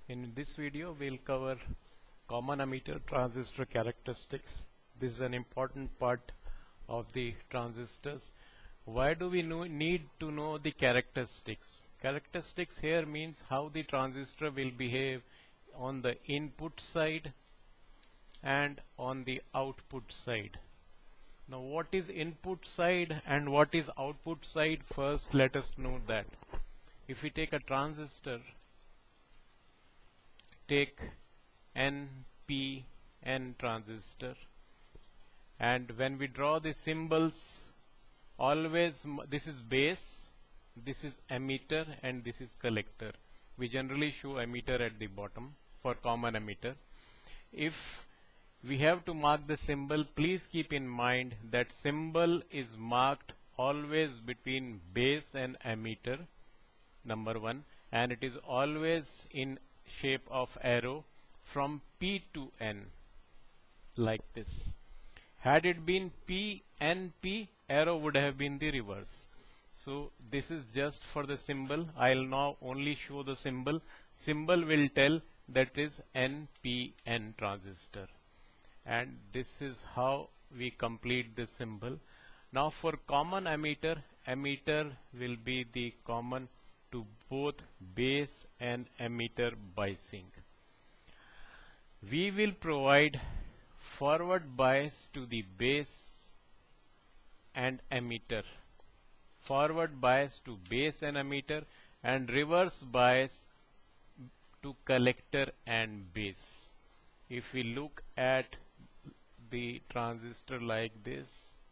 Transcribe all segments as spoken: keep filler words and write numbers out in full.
In this video we'll cover common emitter transistor characteristics. This is an important part of the transistors. Why do we know, need to know the characteristics? Characteristics here means how the transistor will behave on the input side and on the output side. Now what is input side and what is output side? First let us know that. If we take a transistor, take N P N transistor, and when we draw the symbols, always this is base, this is emitter, and this is collector. We generally show emitter at the bottom for common emitter. If we have to mark the symbol, please keep in mind that symbol is marked always between base and emitter, number one, and it is always in shape of arrow from P to N, like this. Had it been P N P, arrow would have been the reverse. So this is just for the symbol. I'll now only show the symbol. Symbol will tell that is N P N transistor, and this is how we complete the symbol. Now for common emitter, emitter will be the common to both base and emitter biasing. We will provide forward bias to the base and emitter, forward bias to base and emitter, and reverse bias to collector and base. If we look at the transistor like this,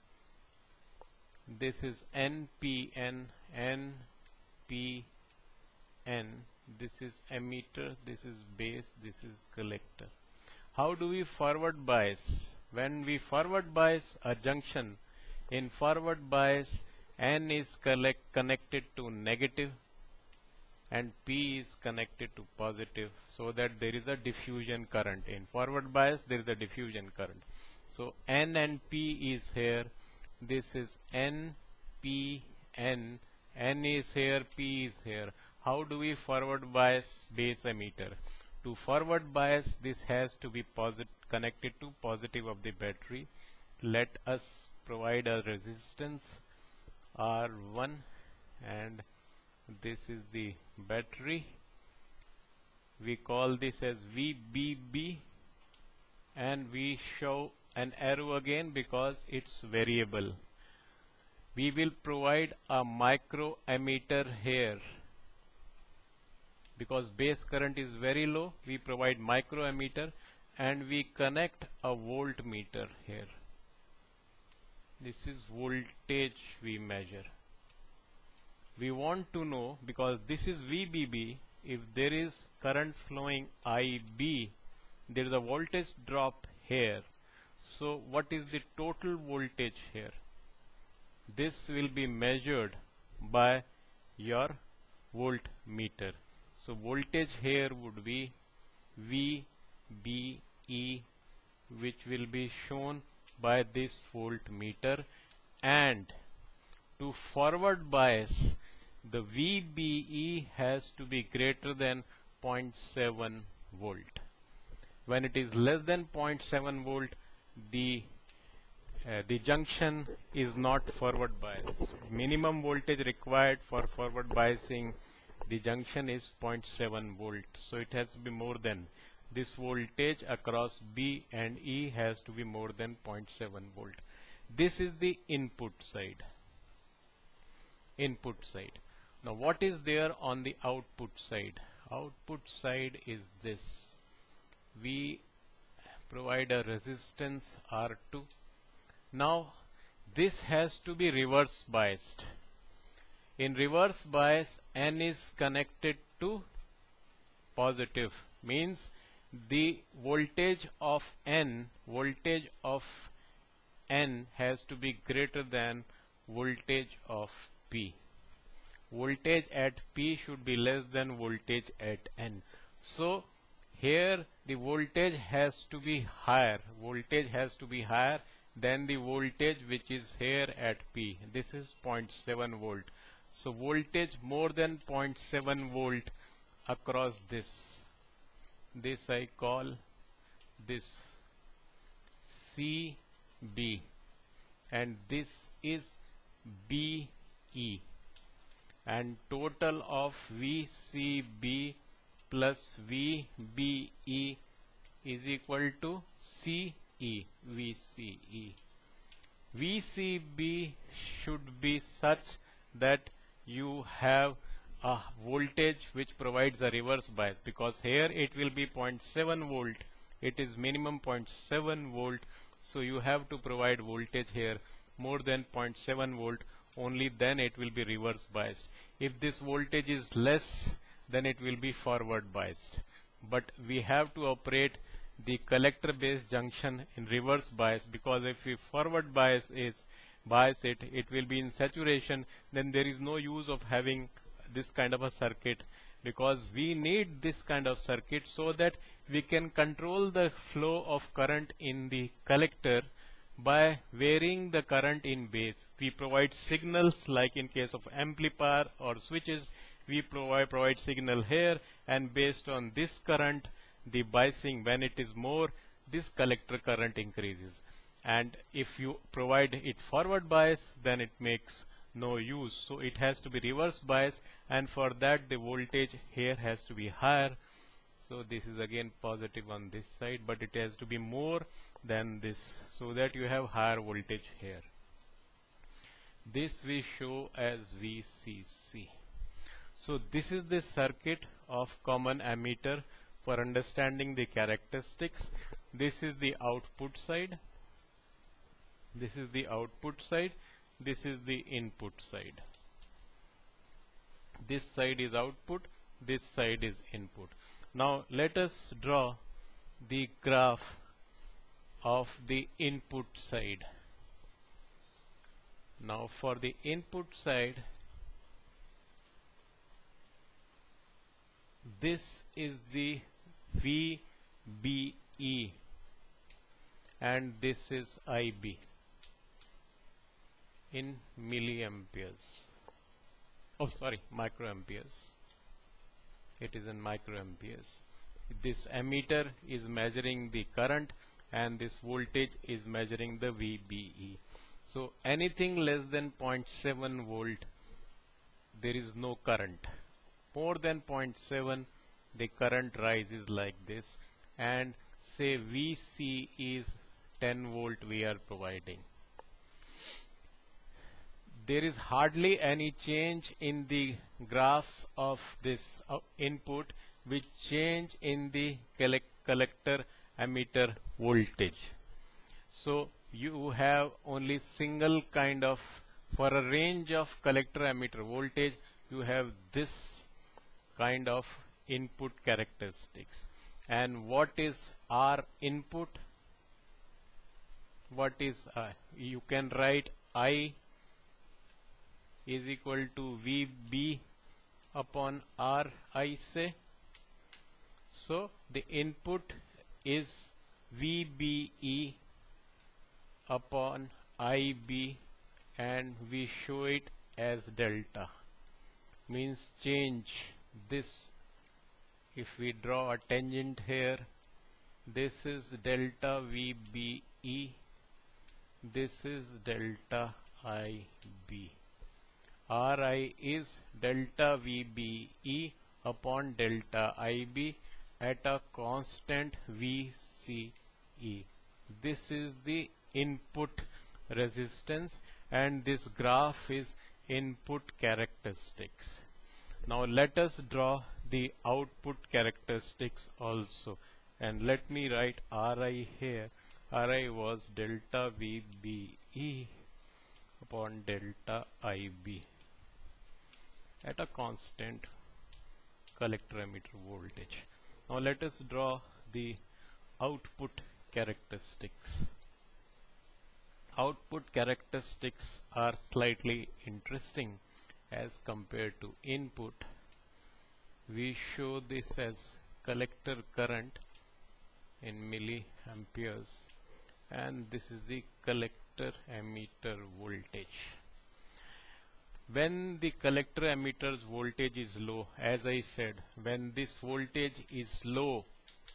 this is N P N, N P N, this is emitter, this is base, this is collector. How do we forward bias? When we forward bias a junction, in forward bias N is collect, connected to negative and P is connected to positive, so that there is a diffusion current. In forward bias there is a diffusion current. So N and P is here, this is N P N, N is here, P is here. How do we forward bias base emitter? To forward bias, this has to be posit connected to positive of the battery. Let us provide a resistance R one, and this is the battery. We call this as V B B, and we show an arrow again because it's variable. We will provide a micro emitter here. Because base current is very low, we provide micro emitter, and we connect a voltmeter here. This is voltage we measure. We want to know, because this is V B B, if there is current flowing I B, there is a voltage drop here. So what is the total voltage here? This will be measured by your voltmeter. So voltage here would be V B E, which will be shown by this voltmeter, and to forward bias the V B E has to be greater than zero point seven volt. When it is less than zero point seven volt, the uh, the junction is not forward bias. Minimum voltage required for forward biasing the junction is zero point seven volt, so it has to be more than this voltage across B and E has to be more than zero point seven volt. This is the input side. Input side. Now what is there on the output side? Output side is this. We provide a resistance R two. Now this has to be reverse biased. In reverse bias, N is connected to positive, means the voltage of N, voltage of N has to be greater than voltage of P. Voltage at P should be less than voltage at N. So here the voltage has to be higher, voltage has to be higher than the voltage which is here at P. This is zero point seven volt. So voltage more than zero point seven volt across this. this I call this C B, and this is B E, and total of V C B plus V B E is equal to C E, V C E. V C B should be such that you have a voltage which provides a reverse bias, because here it will be zero point seven volt, it is minimum zero point seven volt, so you have to provide voltage here more than zero point seven volt, only then it will be reverse biased. If this voltage is less, then it will be forward biased. But we have to operate the collector base junction in reverse bias, because if we forward bias is bias it, it will be in saturation, then there is no use of having this kind of a circuit, because we need this kind of circuit so that we can control the flow of current in the collector by varying the current in base. We provide signals, like in case of amplifier or switches, we provide, provide signal here, and based on this current, the biasing, when it is more, this collector current increases. And if you provide it forward bias, then it makes no use. So it has to be reverse bias, and for that the voltage here has to be higher. So this is again positive on this side, but it has to be more than this, so that you have higher voltage here. This we show as V C C. So this is the circuit of common ammeter for understanding the characteristics. This is the output side, this is the output side, this is the input side. This side is output, this side is input. Now let us draw the graph of the input side. Now for the input side, this is the V B E and this is I B in milliamperes. Oh, sorry, microamperes. It is in microamperes. This ammeter is measuring the current, and this voltage is measuring the V B E. So anything less than zero point seven volt, there is no current. More than zero point seven, the current rises like this, and say V C is ten volt we are providing. There is hardly any change in the graphs of this uh, input which change in the collect collector ammeter voltage. So you have only single kind of, for a range of collector ammeter voltage, you have this kind of input characteristics. And what is R input? What is uh, you can write I is equal to V B upon R, I say. So the input is V B E upon I B, and we show it as delta, means change. This, if we draw a tangent here, this is delta V B E, this is delta I B. R I is delta V B E upon delta I B at a constant V C E. This is the input resistance, and this graph is input characteristics. Now let us draw the output characteristics also, and let me write R I here. R I was delta V B E upon delta I B at a constant collector ammeter voltage. Now let us draw the output characteristics. Output characteristics are slightly interesting as compared to input. We show this as collector current in milliamperes, and this is the collector ammeter voltage. When the collector ammeter's voltage is low, as I said, when this voltage is low,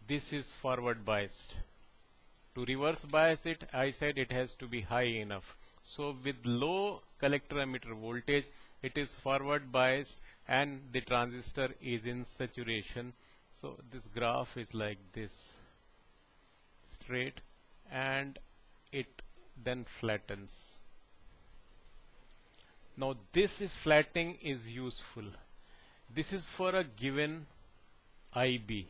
this is forward biased. To reverse bias it, I said it has to be high enough. So with low collector emitter voltage, it is forward biased and the transistor is in saturation. So this graph is like this, straight, and it then flattens. Now this is flattening is useful. This is for a given I B.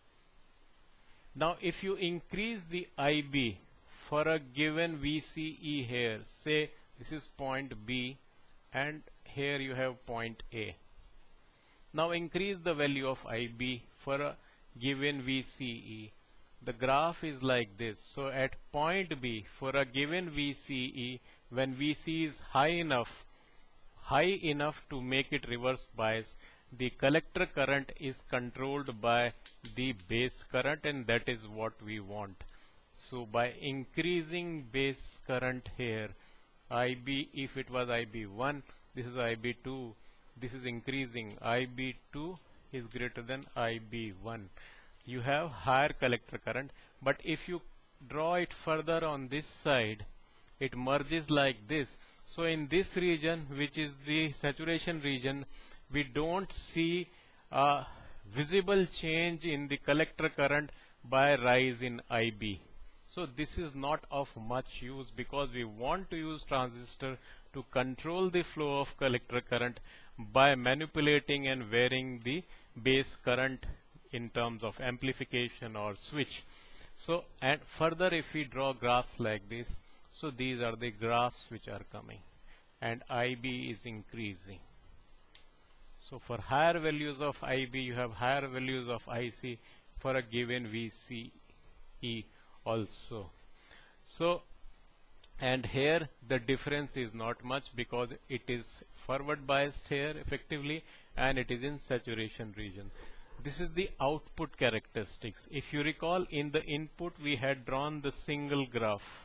Now if you increase the I B for a given V C E here, say this is point B and here you have point A. Now increase the value of I B for a given V C E. The graph is like this. So at point B for a given V C E, when V C is high enough, high enough to make it reverse bias, the collector current is controlled by the base current, and that is what we want. So by increasing base current here, I B, if it was I B one, this is I B two, this is increasing, I B two is greater than I B one. You have higher collector current, but if you draw it further on this side, it merges like this. So in this region, which is the saturation region, we don't see a visible change in the collector current by rise in I B. So this is not of much use, because we want to use transistor to control the flow of collector current by manipulating and varying the base current in terms of amplification or switch. So and further, if we draw graphs like this, so these are the graphs which are coming, and I B is increasing. So for higher values of I B, you have higher values of I C for a given V C E also. So, and here the difference is not much, because it is forward biased here effectively, and it is in saturation region. This is the output characteristics. If you recall, in the input we had drawn the single graph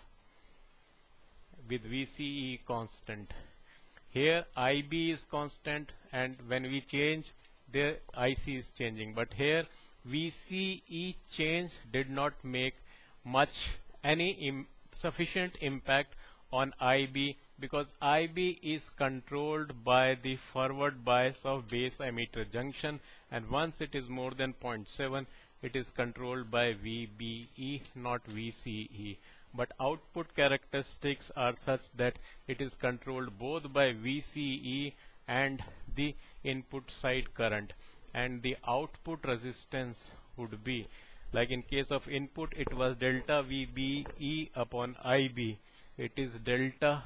with V C E constant. Here I B is constant, and when we change, the I C is changing. But here V C E change did not make much any im sufficient impact on I B, because I B is controlled by the forward bias of base emitter junction, and once it is more than zero point seven, it is controlled by V B E, not V C E. But output characteristics are such that it is controlled both by V C E and the input side current, and the output resistance would be, like in case of input, it was delta V B E upon I B. It is delta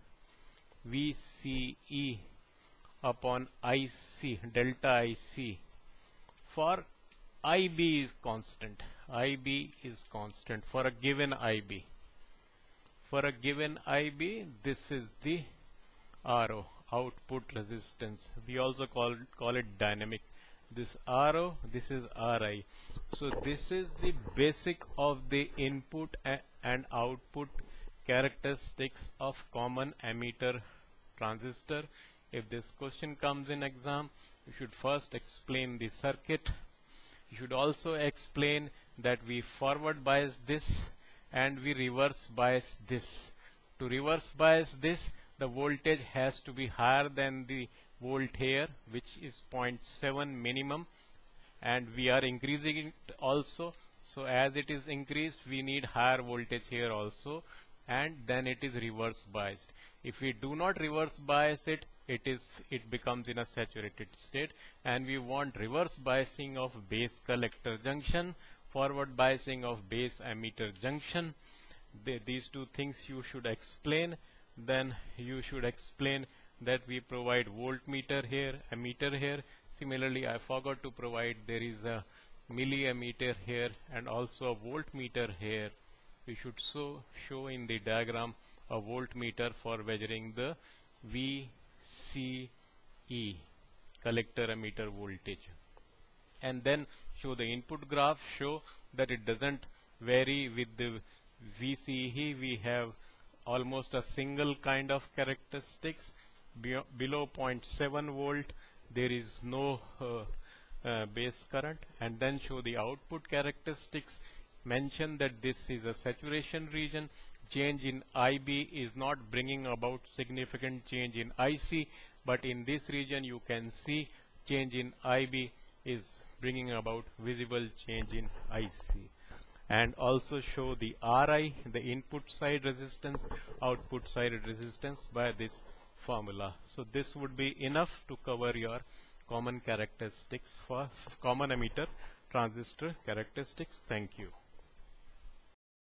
V C E upon I C, delta I C. For I B is constant. I B is constant for a given I B. For a given I B, this is the R O, output resistance. We also call, call it dynamic. This R O, this is R I. So this is the basic of the input and output characteristics of common emitter transistor. If this question comes in exam, you should first explain the circuit. You should also explain that we forward bias this and we reverse bias this. To reverse bias this, the voltage has to be higher than the volt here, which is zero point seven minimum, and we are increasing it also. So as it is increased, we need higher voltage here also, and then it is reverse biased. If we do not reverse bias it, it is it becomes in a saturated state, and we want reverse biasing of base collector junction, forward biasing of base emitter junction. The, these two things you should explain. Then you should explain that we provide voltmeter here, ammeter here. Similarly, I forgot to provide, there is a milliammeter here and also a voltmeter here. We should so show in the diagram a voltmeter for measuring the V C E, collector emitter voltage. And then show the input graph, show that it doesn't vary with the V C E. We have almost a single kind of characteristics. Be below zero point seven volt, there is no uh, uh, base current, and then show the output characteristics, mention that this is a saturation region. Change in I B is not bringing about significant change in I C, but in this region you can see change in I B is bringing about visible change in I C. And also show the R I, the input side resistance, output side resistance by this formula. So this would be enough to cover your common characteristics for common emitter transistor characteristics. Thank you.